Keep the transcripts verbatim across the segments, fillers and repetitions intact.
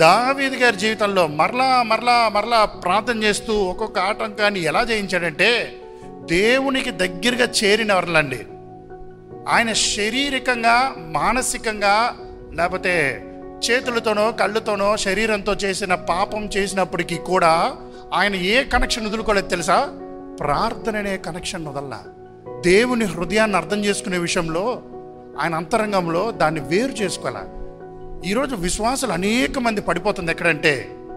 దావీదు గారి జీవితంలో మరలా మరలా మరలా ప్రార్థన చేస్తూ ఒక్కొక్క ఆటంకాన్ని ఎలా జయించాడంటే, దేవునికి దగ్గరగా చేరిన వర్లండి. ఆయన శారీరకంగా, మానసికంగా, లేకపోతే చేతులతోనో కళ్ళతోనో శరీరంతో చేసిన పాపం చేసినప్పటికీ కూడా ఆయన ఏ కనెక్షన్ వదులుకోలేదు తెలుసా? ప్రార్థన అనే కనెక్షన్ వదల్లా. దేవుని హృదయాన్ని అర్థం చేసుకునే విషయంలో ఆయన అంతరంగంలో దాన్ని వేరు చేసుకోవాల. ఈరోజు విశ్వాసులు అనేక మంది పడిపోతుంది ఎక్కడంటే,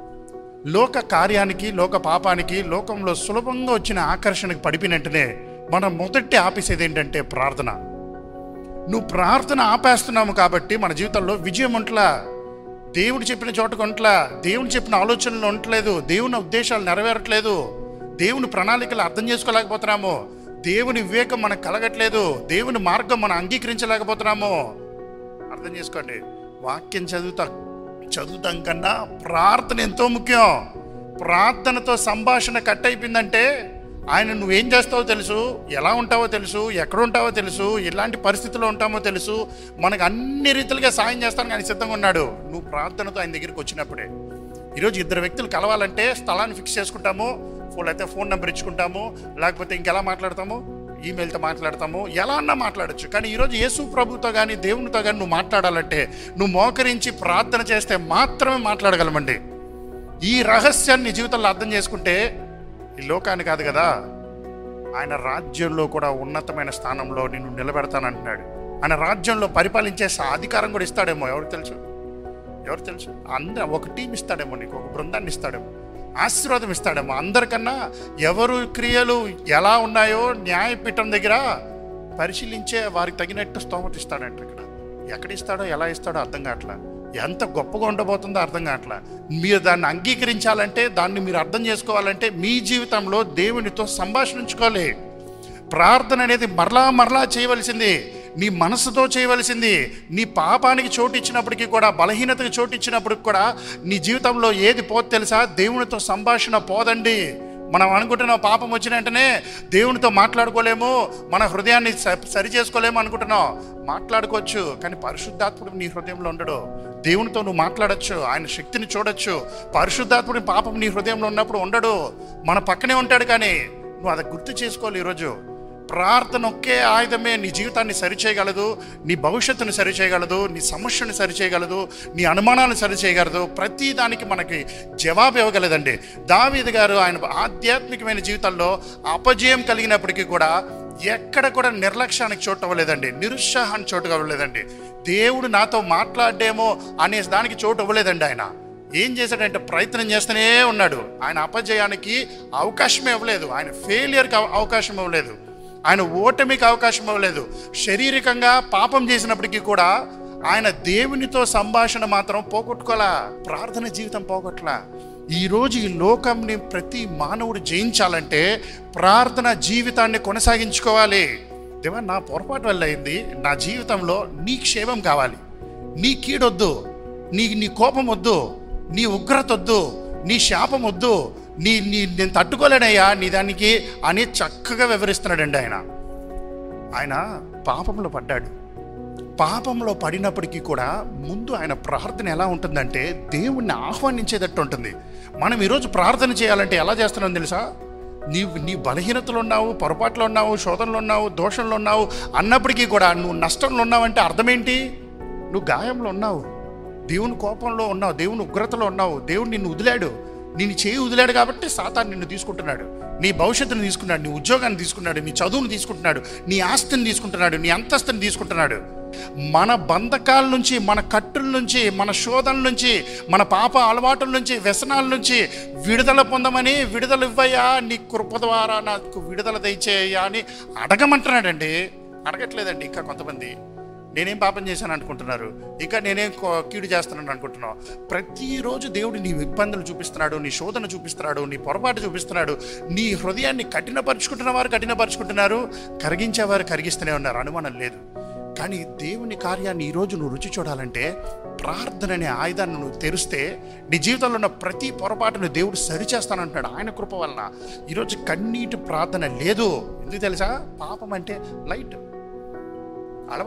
లోక కార్యానికి, లోక పాపానికి, లోకంలో సులభంగా వచ్చిన ఆకర్షణకు పడిపోయినట్టునే మనం మొదటి ఆపేసేది ఏంటంటే ప్రార్థన. నువ్వు ప్రార్థన ఆపేస్తున్నాము కాబట్టి మన జీవితంలో విజయం ఉంటలా, దేవుడు చెప్పిన చోటకు ఉంటలా, దేవుడు చెప్పిన ఆలోచనలు ఉండట్లేదు, దేవుని ఉద్దేశాలు నెరవేరట్లేదు, దేవుని ప్రణాళికలు అర్థం చేసుకోలేకపోతున్నాము, దేవుని వివేకం మనకు కలగట్లేదు, దేవుని మార్గం మనం అంగీకరించలేకపోతున్నాము. అర్థం చేసుకోండి, వాక్యం చదువుతా చదువుతాం కన్నా ప్రార్థన ఎంతో ముఖ్యం. ప్రార్థనతో సంభాషణ కట్ అయిపోయిందంటే ఆయన నువ్వేం చేస్తావో తెలుసు, ఎలా ఉంటావో తెలుసు, ఎక్కడ ఉంటావో తెలుసు, ఎలాంటి పరిస్థితుల్లో ఉంటామో తెలుసు, మనకు అన్ని రీతిలుగా సాయం చేస్తానికి ఆయన సిద్ధంగా ఉన్నాడు. నువ్వు ప్రార్థనతో ఆయన దగ్గరికి వచ్చినప్పుడే. ఈరోజు ఇద్దరు వ్యక్తులు కలవాలంటే స్థలాన్ని ఫిక్స్ చేసుకుంటాము, ఫోన్ అయితే ఫోన్ నెంబర్ ఇచ్చుకుంటాము, లేకపోతే ఇంకెలా మాట్లాడతాము, ఈమెయిల్తో మాట్లాడతాము, ఎలా అన్నా మాట్లాడచ్చు. కానీ ఈరోజు యేసు ప్రభుతో కానీ దేవునితో కానీ నువ్వు మాట్లాడాలంటే నువ్వు మోకరించి ప్రార్థన చేస్తే మాత్రమే మాట్లాడగలమండి. ఈ రహస్యాన్ని జీవితంలో అర్థం చేసుకుంటే ఈ లోకాన్ని కాదు కదా, ఆయన రాజ్యంలో కూడా ఉన్నతమైన స్థానంలో నిన్ను నిలబెడతానంటున్నాడు. ఆయన రాజ్యంలో పరిపాలించే అధికారం కూడా ఇస్తాడేమో, ఎవరికి తెలుసు, ఎవరు తెలుసు. అందరూ ఒక టీం ఇస్తాడేమో, నీకు ఒక బృందాన్ని ఇస్తాడేమో, ఆశీర్వాదం ఇస్తాడేమో. అందరికన్నా ఎవరు క్రియలు ఎలా ఉన్నాయో న్యాయపీఠం దగ్గర పరిశీలించే వారికి తగినట్టు స్తోమత ఇస్తాడంట. ఇక్కడ ఎక్కడ ఇస్తాడో ఎలా ఇస్తాడో అర్థం కావట్లా, ఎంత గొప్పగా ఉండబోతుందో అర్థం కావట్లా. మీరు దాన్ని అంగీకరించాలంటే, దాన్ని మీరు అర్థం చేసుకోవాలంటే మీ జీవితంలో దేవునితో సంభాషించుకోవాలి. ప్రార్థన అనేది మరలా మరలా చేయవలసింది, నీ మనసుతో చేయవలసింది. నీ పాపానికి చోటు ఇచ్చినప్పటికీ కూడా, బలహీనతకి చోటు ఇచ్చినప్పటికి కూడా నీ జీవితంలో ఏది పోదు తెలుసా? దేవునితో సంభాషణ పోదండి. మనం అనుకుంటున్నాం పాపం వచ్చిన వెంటనే దేవునితో మాట్లాడుకోలేము, మన హృదయాన్ని సరి చేసుకోలేము అనుకుంటున్నాం. మాట్లాడుకోవచ్చు, కానీ పరిశుద్ధాత్ముడు నీ హృదయంలో ఉండడు. దేవునితో నువ్వు మాట్లాడచ్చు, ఆయన శక్తిని చూడొచ్చు. పరిశుద్ధాత్ముడి పాపం నీ హృదయంలో ఉన్నప్పుడు ఉండడు, మన పక్కనే ఉంటాడు. కానీ నువ్వు అది గుర్తు చేసుకోవాలి. ఈరోజు ప్రార్థన ఒకే ఆయుధమే నీ జీవితాన్ని సరిచేయగలదు, నీ భవిష్యత్తును సరిచేయగలదు, నీ సమస్యను సరిచేయగలదు, నీ అనుమానాలను సరిచేయగలదు. ప్రతి దానికి మనకి జవాబు ఇవ్వగలదండి. దావీదు గారు ఆయన ఆధ్యాత్మికమైన జీవితంలో అపజయం కలిగినప్పటికీ కూడా ఎక్కడ కూడా నిర్లక్ష్యానికి చోటు అవ్వలేదండి, నిరుత్సాహానికి చోటు అవ్వలేదండి. దేవుడు నాతో మాట్లాడేమో అనే దానికి చోటు ఇవ్వలేదండి. ఆయన ఏం చేశాడంటే ప్రయత్నం చేస్తూనే ఉన్నాడు. ఆయన అపజయానికి అవకాశమే ఇవ్వలేదు, ఆయన ఫెయిలియర్కి అవకాశం ఇవ్వలేదు, ఆయన ఓటమికి అవకాశం ఇవ్వలేదు. శారీరకంగా పాపం చేసినప్పటికీ కూడా ఆయన దేవునితో సంభాషణ మాత్రం పోగొట్టుకోలా, ప్రార్థన జీవితం పోగొట్టలా. ఈరోజు ఈ లోకంని ప్రతి మానవుడు జయించాలంటే ప్రార్థన జీవితాన్ని కొనసాగించుకోవాలి. దేవా, నా పొరపాటు వల్ల అయింది, నా జీవితంలో నీ క్షేమం కావాలి, నీ కీడొద్దు, నీ నీ కోపం వద్దు, నీ ఉగ్రత వద్దు, నీ శాపం వద్దు, నీ నీ నేను తట్టుకోలేనయ్యా నీ దానికి అని చక్కగా వివరిస్తున్నాడండి. ఆయన ఆయన పాపంలో పడ్డాడు. పాపంలో పడినప్పటికీ కూడా ముందు ఆయన ప్రార్థన ఎలా ఉంటుందంటే దేవుణ్ణి ఆహ్వానించేటట్టు ఉంటుంది. మనం ఈరోజు ప్రార్థన చేయాలంటే ఎలా చేస్తున్నాం తెలుసా? నీ నీ బలహీనతలు ఉన్నావు, పొరపాట్లు ఉన్నావు, శోధనలు ఉన్నావు, దోషంలో ఉన్నావు అన్నప్పటికీ కూడా నువ్వు నష్టంలో ఉన్నావంటే అర్థం ఏంటి? నువ్వు గాయంలో ఉన్నావు, దేవుని కోపంలో ఉన్నావు, దేవుని ఉగ్రతలో ఉన్నావు. దేవుడు నిన్ను వదిలాడు, నిన్ను చేయి వదిలాడు కాబట్టి సాతాను నిన్ను తీసుకుంటున్నాడు, నీ భవిష్యత్తును తీసుకున్నాడు, నీ ఉద్యోగాన్ని తీసుకున్నాడు, నీ చదువును తీసుకుంటున్నాడు, నీ ఆస్తిని తీసుకుంటున్నాడు, నీ అంతస్తుని తీసుకుంటున్నాడు. మన బంధకాల నుంచి, మన కట్టుల నుంచి, మన శోధనల నుంచి, మన పాప అలవాటుల నుంచి, వ్యసనాల నుంచి విడుదల పొందమని, విడుదల ఇవ్వయ్యా, నీ కృప ద్వారా నాకు విడుదల దయచేయ్యా అని అడగమంటున్నాడండి. అడగట్లేదండి ఇంకా కొంతమంది. నేనేం పాపం చేశాను అనుకుంటున్నారు, ఇంకా నేనేం కీడు చేస్తున్నాను అనుకుంటున్నావు. ప్రతిరోజు దేవుడు నీ ఇబ్బందులు చూపిస్తున్నాడు, నీ శోధన చూపిస్తున్నాడు, నీ పొరపాటు చూపిస్తున్నాడు. నీ హృదయాన్ని కఠినపరుచుకుంటున్న వారు కఠినపరుచుకుంటున్నారు, కరిగించేవారు కరిగిస్తూనే ఉన్నారు, అనుమానం లేదు. కానీ దేవుని కార్యాన్ని ఈరోజు నువ్వు రుచి చూడాలంటే ప్రార్థన అనే ఆయుధాన్ని నువ్వు తెరిస్తే నీ జీవితంలో ఉన్న ప్రతి పొరపాటును దేవుడు సరిచేస్తానంటాడు ఆయన కృప వలన. ఈరోజు కన్నీటి ప్రార్థన లేదు. ఎందుకు తెలుసా? పాపం అంటే లైట్ అలవాటు,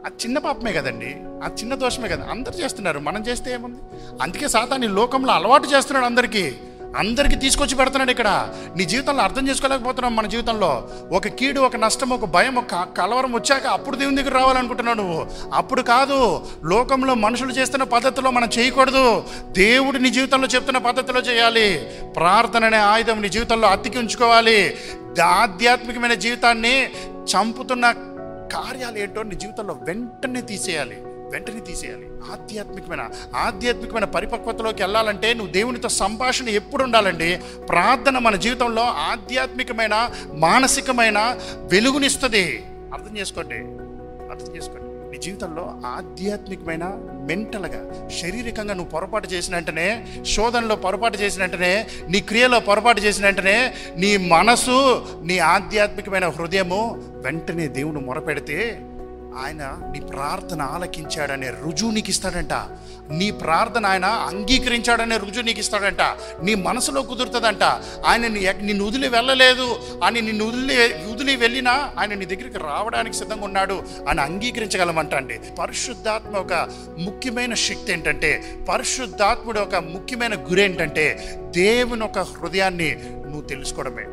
అది చిన్న పాపమే కదండి, అది చిన్న దోషమే కదా, అందరు చేస్తున్నారు, మనం చేస్తే ఏముంది? అందుకే సాతాను ఈ లోకంలో అలవాటు చేస్తున్నాడు అందరికీ, అందరికీ తీసుకొచ్చి పెడుతున్నాడు ఇక్కడ. నీ జీవితంలో అర్థం చేసుకోలేకపోతున్నావు. మన జీవితంలో ఒక కీడు, ఒక నష్టం, ఒక భయం, ఒక కలవరం వచ్చాక అప్పుడు దేవుని దగ్గర రావాలనుకుంటున్నావు నువ్వు. అప్పుడు కాదు, లోకంలో మనుషులు చేస్తున్న పద్ధతిలో మనం చేయకూడదు. దేవుడు నీ జీవితంలో చెప్తున్న పద్ధతిలో చేయాలి. ప్రార్థన అనే ఆయుధం నీ జీవితంలో అతికి ఉంచుకోవాలి. ఆధ్యాత్మికమైన జీవితాన్ని చంపుతున్న కార్యాలు ఏంటో నీ జీవితంలో వెంటనే తీసేయాలి, వెంటనే తీసేయాలి. ఆధ్యాత్మికమైన ఆధ్యాత్మికమైన పరిపక్వతలోకి వెళ్ళాలంటే నువ్వు దేవునితో సంభాషణ ఎప్పుడు ఉండాలండి. ప్రార్థన మన జీవితంలో ఆధ్యాత్మికమైన మానసికమైన వెలుగునిస్తుంది. అర్థం చేసుకోండి, అర్థం చేసుకోండి. నీ జీవితంలో ఆధ్యాత్మికమైన మెంటల్గా, శారీరకంగా నువ్వు పొరపాటు చేసిన వెంటనే, శోధనలో పొరపాటు చేసిన వెంటనే, నీ క్రియలో పొరపాటు చేసిన వెంటనే నీ మనసు, నీ ఆధ్యాత్మికమైన హృదయము వెంటనే దేవుని మొరపెడితే ఆయన నీ ప్రార్థన ఆలకించాడనే రుజువు నీకు ఇస్తాడంట. నీ ప్రార్థన ఆయన అంగీకరించాడనే రుజువు నీకు ఇస్తాడంట. నీ మనసులో కుదురుతుందంట. ఆయన నిన్ను వదిలి వెళ్ళలేదు అని, నిన్ను వదిలి వదిలి వెళ్ళినా ఆయన నీ దగ్గరికి రావడానికి సిద్ధంగా ఉన్నాడు అని అంగీకరించగలమంట అండి. పరిశుద్ధాత్మ ఒక ముఖ్యమైన శక్తి ఏంటంటే, పరిశుద్ధాత్ముడు ఒక ముఖ్యమైన గురి ఏంటంటే దేవుని ఒక హృదయాన్ని నువ్వు తెలుసుకోవడమే.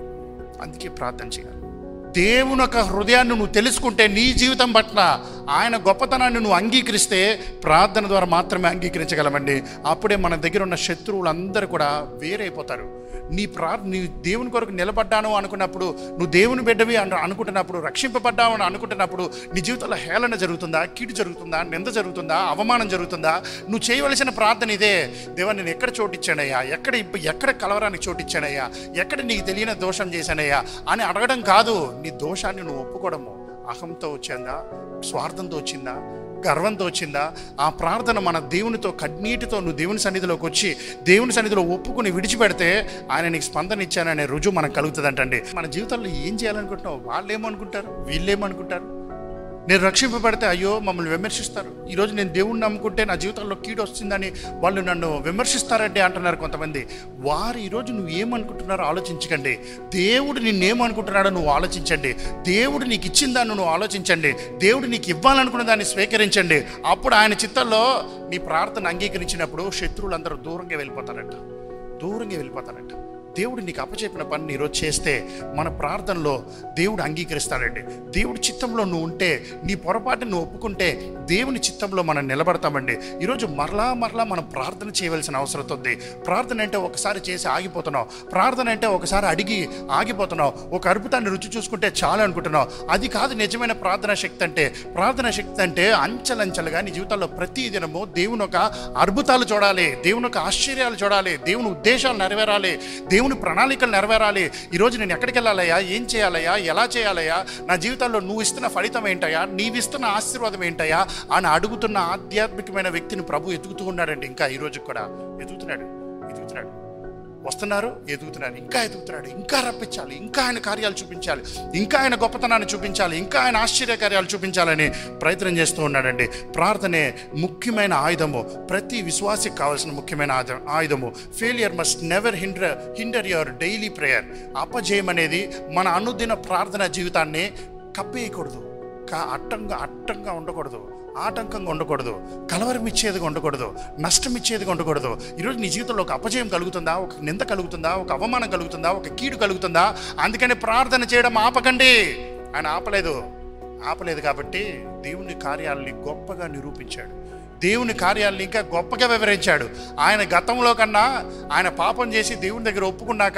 అందుకే ప్రార్థన చేయాలి. దేవుని యొక్క హృదయాన్ని నువ్వు తెలుసుకుంటే, నీ జీవితం పట్ల ఆయన గొప్పతనాన్ని నువ్వు అంగీకరిస్తే, ప్రార్థన ద్వారా మాత్రమే అంగీకరించగలమండి. అప్పుడే మన దగ్గర ఉన్న శత్రువులందరూ కూడా వేరైపోతారు. నీ ప్రార్ నీ దేవుని కొరకు నిలబడ్డాను అనుకున్నప్పుడు, నువ్వు దేవుని బిడ్డవి అని అనుకుంటున్నప్పుడు, రక్షింపబడ్డావు అని అనుకుంటున్నప్పుడు నీ జీవితంలో హేళన జరుగుతుందా, కీడు జరుగుతుందా, నింద జరుగుతుందా, అవమానం జరుగుతుందా? నువ్వు చేయవలసిన ప్రార్థన ఇదే. దేవా, నేను ఎక్కడ చోటిచ్చానయ్యా, ఎక్కడ ఎక్కడ కలవరానికి చోటిచ్చానయ్యా, ఎక్కడ నీకు తెలియని దోషం చేశానయ్యా అని అడగడం కాదు. నీ దోషాన్ని నువ్వు ఒప్పుకోవడము. అహంతో వచ్చిందా, స్వార్థంతో వచ్చిందా, గర్వంతో వచ్చిందా? ఆ ప్రార్థన మన దేవునితో కన్నీటితో నువ్వు దేవుని సన్నిధిలోకి వచ్చి దేవుని సన్నిధిలో ఒప్పుకుని విడిచిపెడితే ఆయన నీకు స్పందన ఇచ్చాననే రుజువు మనకు కలుగుతుందంటండి. మన జీవితంలో ఏం చేయాలనుకుంటున్నావు? వాళ్ళు ఏమనుకుంటారు, వీళ్ళేమనుకుంటారు? నేను రక్షింపబడితే అయ్యో మమ్మల్ని విమర్శిస్తారు, ఈరోజు నేను దేవుణ్ణి నమ్ముకుంటే నా జీవితంలో కీడు వస్తుందని వాళ్ళు నన్ను విమర్శిస్తారండి అంటున్నారు కొంతమంది. వారు ఈరోజు నువ్వు ఏమనుకుంటున్నారో ఆలోచించకండి. దేవుడు నిన్నేమనుకుంటున్నాడో నువ్వు ఆలోచించండి. దేవుడు నీకు ఇచ్చిన దాన్ని నువ్వు ఆలోచించండి. దేవుడు నీకు ఇవ్వాలనుకున్న దాన్ని స్వీకరించండి. అప్పుడు ఆయన చిత్తంలో నీ ప్రార్థన అంగీకరించినప్పుడు శత్రువులందరూ దూరంగా వెళ్ళిపోతారంట, దూరంగా వెళ్ళిపోతారంట. దేవుడు నీకు అప్పచెప్పిన పని ఈరోజు చేస్తే మన ప్రార్థనలో దేవుడు అంగీకరిస్తాడండి. దేవుడి చిత్తంలో నువ్వు ఉంటే, నీ పొరపాటు నువ్వు ఒప్పుకుంటే దేవుని చిత్తంలో మనం నిలబడతామండి. ఈరోజు మరలా మరలా మనం ప్రార్థన చేయవలసిన అవసరం ఉంది. ప్రార్థన అంటే ఒకసారి చేసి ఆగిపోతున్నావు, ప్రార్థన అంటే ఒకసారి అడిగి ఆగిపోతున్నావు, ఒక అద్భుతాన్ని రుచి చూసుకుంటే చాలు అనుకుంటున్నావు. అది కాదు నిజమైన ప్రార్థనా శక్తి అంటే. ప్రార్థనా శక్తి అంటే అంచెలంచెలుగా నీ జీవితంలో ప్రతి దినము దేవుని ఒక అద్భుతాలు చూడాలి, దేవుని ఒక ఆశ్చర్యాలు చూడాలి, దేవుని ఉద్దేశాలు నెరవేరాలి, దేవుని ప్రణాళికలు నెరవేరాలి. ఈరోజు నేను ఎక్కడికి వెళ్ళాలయ్యా, ఏం చేయాలయ్యా, ఎలా చేయాలయ్యా, నా జీవితంలో నువ్వు ఇస్తున్న ఫలితం ఏంటయ్యా, నీవిస్తున్న ఆశీర్వాదం ఏంటయ్యా అని అడుగుతున్న ఆధ్యాత్మికమైన వ్యక్తిని ప్రభు ఎదుగుతూ ఉన్నాడండి. ఇంకా ఈరోజు కూడా ఎదుగుతున్నాడు, ఎదుగుతున్నాడు. వస్తున్నారు, ఎదుగుతున్నారు, ఇంకా ఎదుగుతున్నాడు. ఇంకా రప్పించాలి, ఇంకా ఆయన కార్యాలు చూపించాలి, ఇంకా ఆయన గొప్పతనాన్ని చూపించాలి, ఇంకా ఆయన ఆశ్చర్య కార్యాలు చూపించాలని ప్రయత్నం చేస్తూ ఉన్నాడండి. ప్రార్థనే ముఖ్యమైన ఆయుధము, ప్రతి విశ్వాసికి కావాల్సిన ముఖ్యమైన ఆయుధము. Failure must never hinder hinder your daily prayer. అపజయం అనేది మన అనుదిన ప్రార్థన జీవితాన్ని కప్పేయకూడదు, కా అట్టంగా అట్టంగా ఉండకూడదు, ఆటంకంగా ఉండకూడదు, కలవరం ఇచ్చేదిగా ఉండకూడదు, నష్టం ఇచ్చేదిగా ఉండకూడదు. ఈరోజు నీ జీవితంలో ఒక అపజయం కలుగుతుందా, ఒక నింద కలుగుతుందా, ఒక అవమానం కలుగుతుందా, ఒక కీడు కలుగుతుందా? అందుకని ప్రార్థన చేయడం ఆపకండి. ఆయన ఆపలేదు, ఆపలేదు కాబట్టి దేవుని కార్యాలని గొప్పగా నిరూపించాడు, దేవుని కార్యాలను ఇంకా గొప్పగా వివరించాడు. ఆయన గతంలో కన్నా ఆయన పాపం చేసి దేవుని దగ్గర ఒప్పుకున్నాక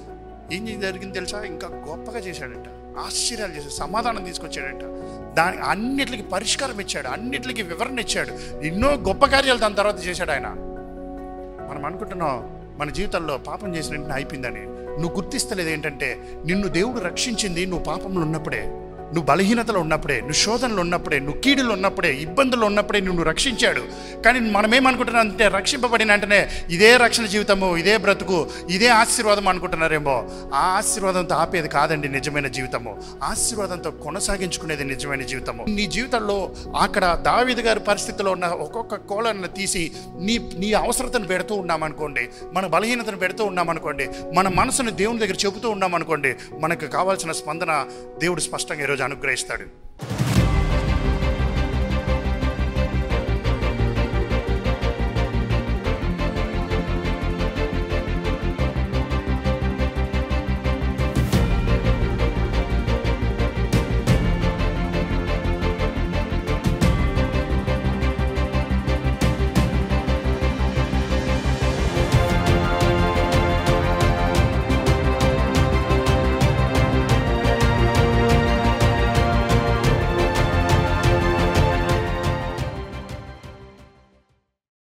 ఏం జరిగింది తెలుసా? ఇంకా గొప్పగా చేశాడంట, ఆశ్చర్యాలు చేశాడు, సమాధానం తీసుకొచ్చాడంట, దాని అన్నిటికి పరిష్కారం ఇచ్చాడు, అన్నిటికి వివరణ ఇచ్చాడు, ఎన్నో గొప్ప కార్యాలు దాని తర్వాత చేశాడు ఆయన. మనం అనుకుంటున్నాం మన జీవితంలో పాపం చేసిన వెంటనే అయిపోయిందని. నువ్వు గుర్తిస్తలేదు ఏంటంటే, నిన్ను దేవుడు రక్షించింది నువ్వు పాపంలో ఉన్నప్పుడే, నువ్వు బలహీనతలో ఉన్నప్పుడే, నువ్వు శోధనలో ఉన్నప్పుడే, నువ్వు కీడులో ఉన్నప్పుడే, ఇబ్బందులు ఉన్నప్పుడే నిన్ను రక్షించాడు. కానీ మనం ఏమనుకుంటున్నాం అంటే, రక్షింపబడిన వెంటనే ఇదే రక్షణ జీవితము, ఇదే బ్రతుకు, ఇదే ఆశీర్వాదం అనుకుంటున్నారేమో. ఆ ఆశీర్వాదంతో ఆపేది కాదండి నిజమైన జీవితము. ఆశీర్వాదంతో కొనసాగించుకునేది నిజమైన జీవితము. నీ జీవితంలో అక్కడ దావీదు గారి పరిస్థితిలో ఉన్న ఒక్కొక్క కోలను తీసి నీ నీ అవసరతను పెడుతూ ఉన్నామనుకోండి, మన బలహీనతను పెడుతూ ఉన్నామనుకోండి, మన మనసును దేవుని దగ్గర చెబుతూ ఉన్నామనుకోండి, మనకు కావాల్సిన స్పందన దేవుడు స్పష్టంగా ఈరోజు అనుగ్రహిస్తాడు.